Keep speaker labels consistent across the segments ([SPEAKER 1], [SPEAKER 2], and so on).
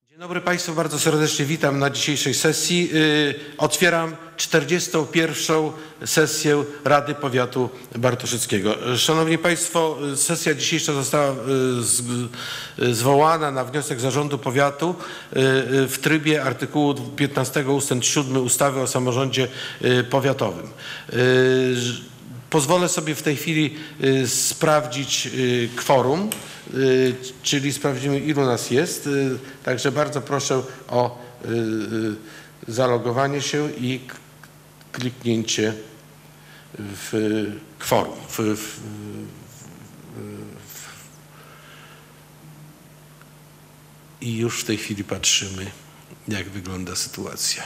[SPEAKER 1] Dzień dobry Państwu, bardzo serdecznie witam na dzisiejszej sesji. Otwieram 41. sesję Rady Powiatu Bartoszyckiego. Szanowni Państwo, sesja dzisiejsza została zwołana na wniosek Zarządu Powiatu w trybie artykułu 15 ustęp 7 ustawy o samorządzie powiatowym. Pozwolę sobie w tej chwili sprawdzić kworum, czyli sprawdzimy, ilu nas jest. Także bardzo proszę o zalogowanie się i kliknięcie w kworum. I już w tej chwili patrzymy, jak wygląda sytuacja.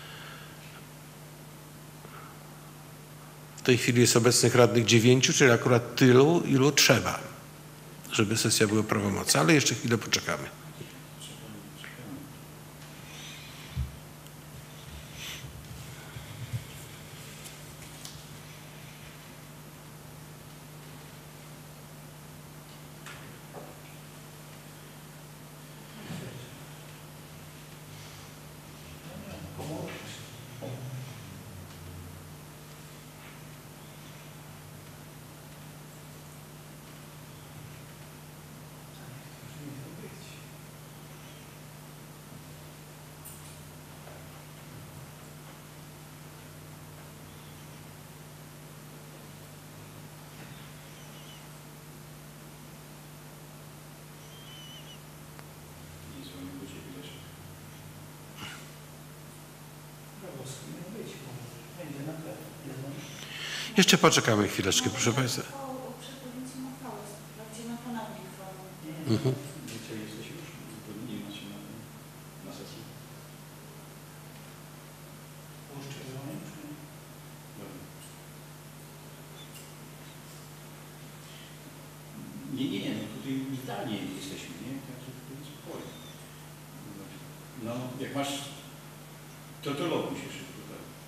[SPEAKER 1] W tej chwili jest obecnych radnych 9, czyli akurat tylu, ilu trzeba, żeby sesja była prawomocna, ale jeszcze chwilę poczekamy. Jeszcze poczekamy chwileczkę, proszę Państwa.
[SPEAKER 2] Nie, no tutaj zdalnie jesteśmy, nie? Także tutaj spokojnie. No, jak masz, to loguj się szybko.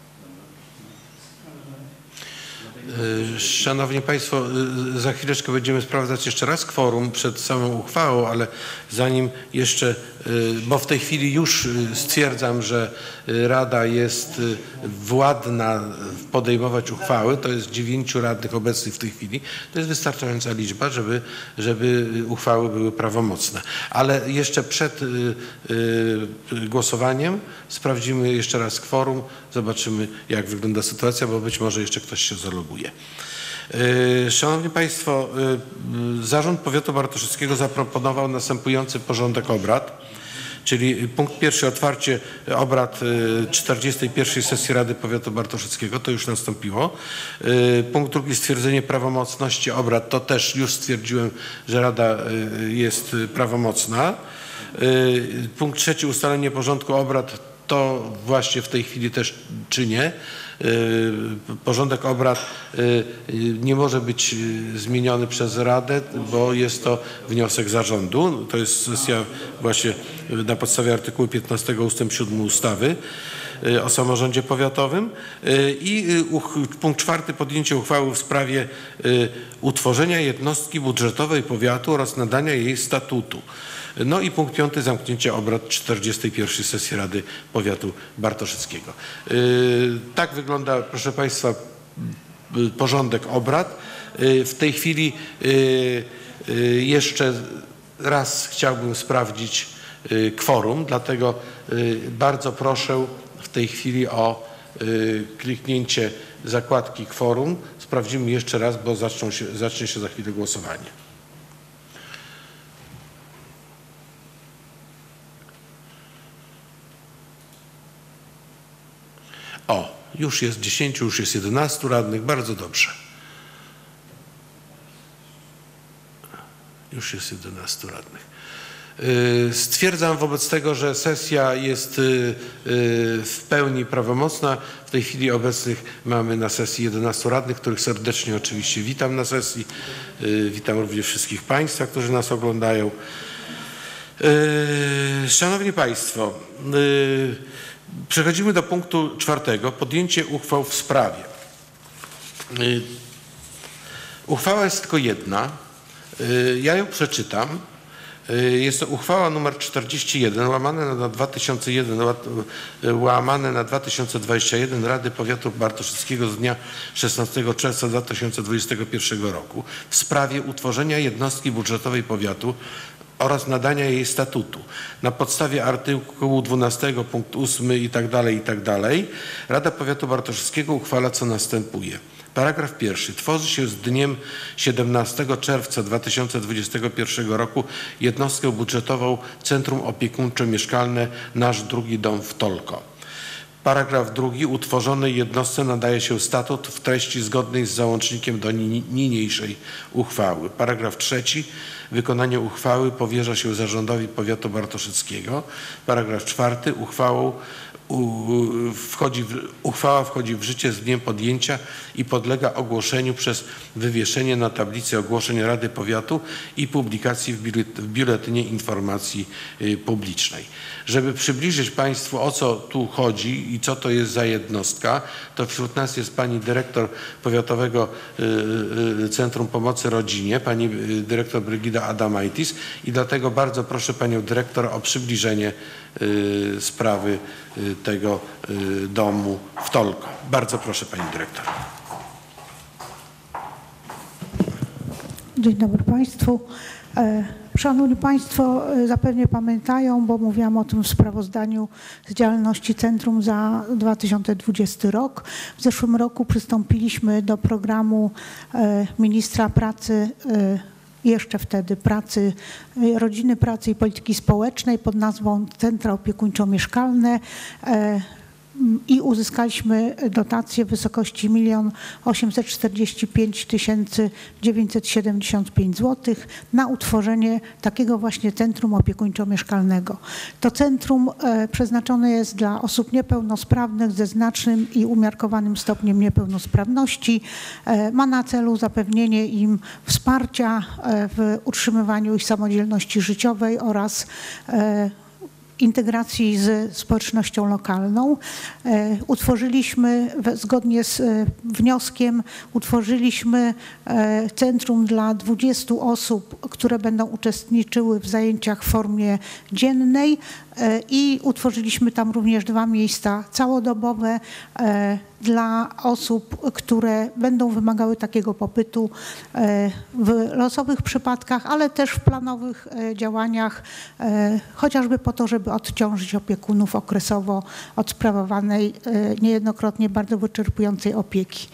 [SPEAKER 1] Szanowni Państwo, za chwileczkę będziemy sprawdzać jeszcze raz kworum przed samą uchwałą, ale zanim jeszcze, bo w tej chwili już stwierdzam, że Rada jest władna podejmować uchwały, to jest 9 radnych obecnych w tej chwili, to jest wystarczająca liczba, żeby uchwały były prawomocne. Ale jeszcze przed głosowaniem sprawdzimy jeszcze raz kworum, zobaczymy, jak wygląda sytuacja, bo być może jeszcze ktoś się zaloguje. Szanowni Państwo, Zarząd Powiatu Bartoszyckiego zaproponował następujący porządek obrad, czyli punkt pierwszy, otwarcie obrad 41. sesji Rady Powiatu Bartoszyckiego, to już nastąpiło. Punkt drugi, stwierdzenie prawomocności obrad, to też już stwierdziłem, że Rada jest prawomocna. Punkt trzeci, ustalenie porządku obrad, to właśnie w tej chwili też czynię. Porządek obrad nie może być zmieniony przez Radę, bo jest to wniosek zarządu. To jest sesja właśnie na podstawie artykułu 15 ustęp 7 ustawy o samorządzie powiatowym. I punkt czwarty, podjęcie uchwały w sprawie utworzenia jednostki budżetowej powiatu oraz nadania jej statutu. No i punkt piąty, zamknięcie obrad 41. sesji Rady Powiatu Bartoszyckiego. Tak wygląda, proszę Państwa, porządek obrad. W tej chwili jeszcze raz chciałbym sprawdzić kworum, dlatego bardzo proszę w tej chwili o kliknięcie zakładki kworum. Sprawdzimy jeszcze raz, bo zacznie się za chwilę głosowanie. O, już jest 10, już jest 11 radnych, bardzo dobrze. Już jest 11 radnych. Stwierdzam wobec tego, że sesja jest w pełni prawomocna. W tej chwili obecnych mamy na sesji 11 radnych, których serdecznie oczywiście witam na sesji. Witam również wszystkich Państwa, którzy nas oglądają. Szanowni Państwo, przechodzimy do punktu czwartego. Podjęcie uchwał w sprawie. Uchwała jest tylko jedna. Ja ją przeczytam. Jest to uchwała nr 41 łamane na 2021 Rady Powiatu Bartoszyckiego z dnia 16 czerwca 2021 roku w sprawie utworzenia jednostki budżetowej powiatu oraz nadania jej statutu. Na podstawie artykułu 12 punkt 8 itd. Rada Powiatu Bartoszyckiego uchwala, co następuje. Paragraf pierwszy. Tworzy się z dniem 17 czerwca 2021 roku jednostkę budżetową Centrum Opiekuńczo-Mieszkalne Nasz Drugi Dom w Tolko. Paragraf drugi. Utworzonej jednostce nadaje się statut w treści zgodnej z załącznikiem do niniejszej uchwały. Paragraf trzeci. Wykonanie uchwały powierza się Zarządowi Powiatu Bartoszyckiego. Paragraf czwarty. Uchwała wchodzi w życie z dniem podjęcia i podlega ogłoszeniu przez wywieszenie na tablicy ogłoszeń Rady Powiatu i publikacji w Biuletynie Informacji Publicznej. Żeby przybliżyć Państwu, o co tu chodzi i co to jest za jednostka, to wśród nas jest pani dyrektor Powiatowego Centrum Pomocy Rodzinie, pani dyrektor Brygida Adamaitis i dlatego bardzo proszę panią dyrektor o przybliżenie sprawy tego domu w Tolko. Bardzo proszę pani dyrektor.
[SPEAKER 3] Dzień dobry Państwu. Szanowni Państwo, zapewne pamiętają, bo mówiłam o tym w sprawozdaniu z działalności Centrum za 2020 rok. W zeszłym roku przystąpiliśmy do programu ministra pracy, jeszcze wtedy Rodziny, Pracy i Polityki Społecznej pod nazwą Centra Opiekuńczo-Mieszkalne i uzyskaliśmy dotację w wysokości 1 845 975 zł na utworzenie takiego właśnie centrum opiekuńczo-mieszkalnego. To centrum przeznaczone jest dla osób niepełnosprawnych ze znacznym i umiarkowanym stopniem niepełnosprawności. Ma na celu zapewnienie im wsparcia w utrzymywaniu ich samodzielności życiowej oraz integracji z społecznością lokalną. Zgodnie z wnioskiem utworzyliśmy centrum dla 20 osób, które będą uczestniczyły w zajęciach w formie dziennej i utworzyliśmy tam również 2 miejsca całodobowe dla osób, które będą wymagały takiego pobytu w losowych przypadkach, ale też w planowych działaniach, chociażby po to, żeby odciążyć opiekunów okresowo od sprawowanej niejednokrotnie bardzo wyczerpującej opieki.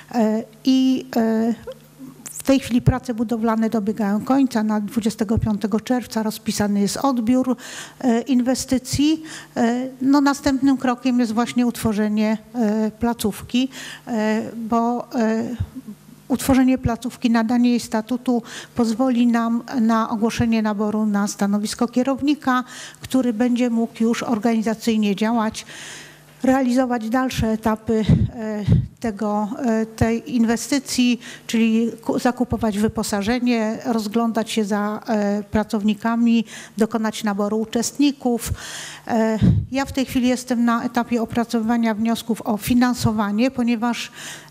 [SPEAKER 3] W tej chwili prace budowlane dobiegają końca. Na 25 czerwca rozpisany jest odbiór inwestycji. No, następnym krokiem jest właśnie utworzenie placówki, bo utworzenie placówki, nadanie jej statutu pozwoli nam na ogłoszenie naboru na stanowisko kierownika, który będzie mógł już organizacyjnie działać, realizować dalsze etapy tej inwestycji, czyli zakupować wyposażenie, rozglądać się za pracownikami, dokonać naboru uczestników. Ja w tej chwili jestem na etapie opracowywania wniosków o finansowanie, ponieważ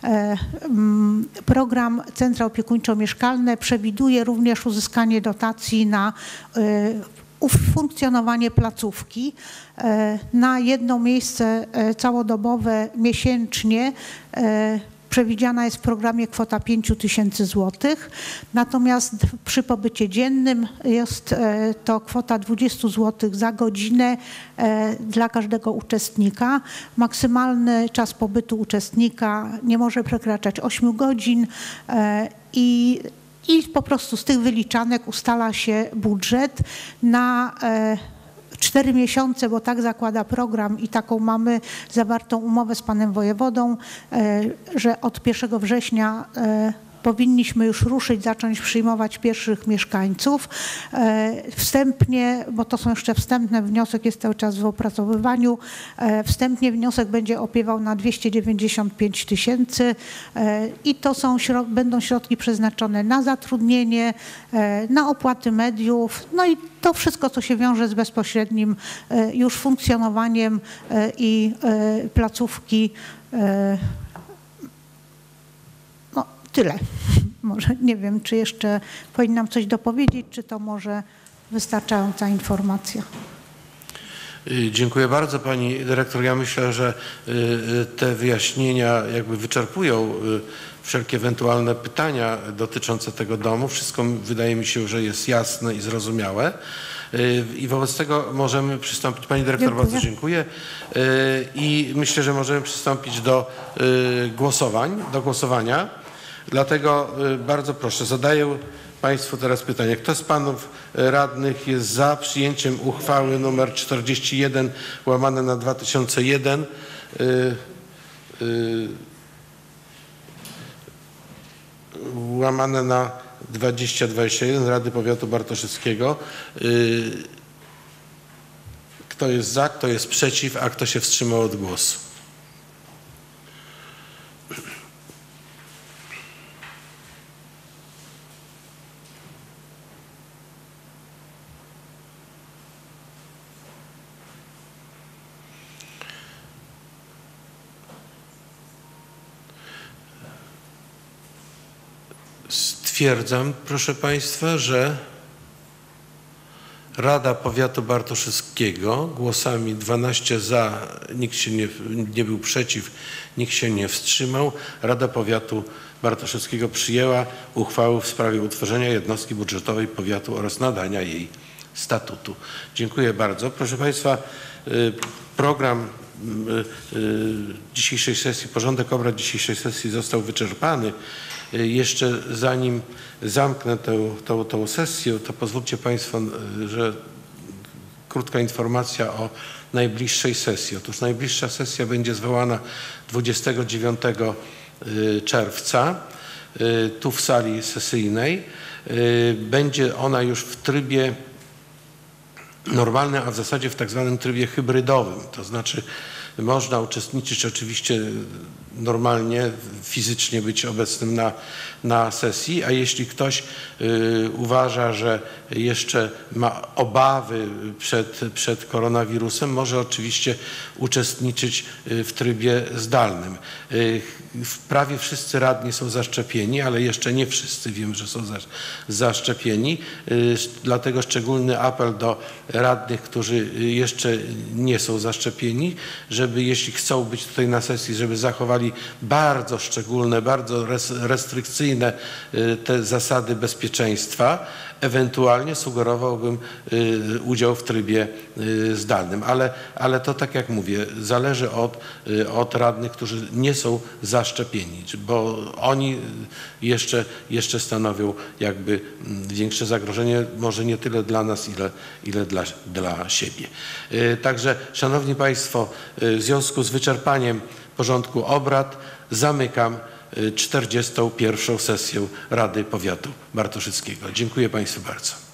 [SPEAKER 3] program Centra Opiekuńczo-Mieszkalne przewiduje również uzyskanie dotacji na funkcjonowanie placówki. Na jedno miejsce całodobowe miesięcznie przewidziana jest w programie kwota 5 000 złotych, natomiast przy pobycie dziennym jest to kwota 20 zł za godzinę dla każdego uczestnika. Maksymalny czas pobytu uczestnika nie może przekraczać 8 godzin i po prostu z tych wyliczanek ustala się budżet na 4 miesiące, bo tak zakłada program i taką mamy zawartą umowę z panem wojewodą, że od 1 września powinniśmy już ruszyć, zacząć przyjmować pierwszych mieszkańców. Wstępnie, bo to są jeszcze wstępne, wniosek jest cały czas w opracowywaniu, wstępnie wniosek będzie opiewał na 295 000 i to będą środki przeznaczone na zatrudnienie, na opłaty mediów, no i to wszystko, co się wiąże z bezpośrednim już funkcjonowaniem i placówki. Tyle. Może nie wiem, czy jeszcze powinnam coś dopowiedzieć, czy to może wystarczająca informacja.
[SPEAKER 1] Dziękuję bardzo pani dyrektor. Ja myślę, że te wyjaśnienia jakby wyczerpują wszelkie ewentualne pytania dotyczące tego domu. Wszystko wydaje mi się, że jest jasne i zrozumiałe. I wobec tego możemy przystąpić. Pani dyrektor,
[SPEAKER 3] Dziękuję.
[SPEAKER 1] bardzo dziękuję. I myślę, że możemy przystąpić do głosowania. Dlatego bardzo proszę, zadaję Państwu teraz pytanie. Kto z panów radnych jest za przyjęciem uchwały nr 41 /2001 łamane na 2021 Rady Powiatu Bartoszewskiego? Kto jest za, kto jest przeciw, a kto się wstrzymał od głosu? Stwierdzam, proszę Państwa, że Rada Powiatu Bartoszewskiego głosami 12 za, nikt się nie był przeciw, nikt się nie wstrzymał. Rada Powiatu Bartoszewskiego przyjęła uchwałę w sprawie utworzenia jednostki budżetowej powiatu oraz nadania jej statutu. Dziękuję bardzo. Proszę Państwa, program dzisiejszej sesji, porządek obrad dzisiejszej sesji został wyczerpany. Jeszcze zanim zamknę tę sesję, to pozwólcie Państwo, że krótka informacja o najbliższej sesji. Otóż najbliższa sesja będzie zwołana 29 czerwca tu w sali sesyjnej. Będzie ona już w trybie normalnym, a w zasadzie w tak zwanym trybie hybrydowym. To znaczy można uczestniczyć oczywiście normalnie, fizycznie być obecnym na sesji, a jeśli ktoś uważa, że jeszcze ma obawy przed koronawirusem, może oczywiście uczestniczyć w trybie zdalnym. Prawie wszyscy radni są zaszczepieni, ale jeszcze nie wszyscy wiemy, że są zaszczepieni. Dlatego szczególny apel do radnych, którzy jeszcze nie są zaszczepieni, żeby jeśli chcą być tutaj na sesji, żeby zachowali bardzo szczególne, bardzo restrykcyjne te zasady bezpieczeństwa. Ewentualnie sugerowałbym udział w trybie zdalnym, ale to tak jak mówię, zależy od radnych, którzy nie są zaszczepieni, bo oni jeszcze stanowią jakby większe zagrożenie, może nie tyle dla nas, ile dla siebie. Także Szanowni Państwo, w związku z wyczerpaniem porządku obrad zamykam 41. sesję Rady Powiatu Bartoszyckiego. Dziękuję Państwu bardzo.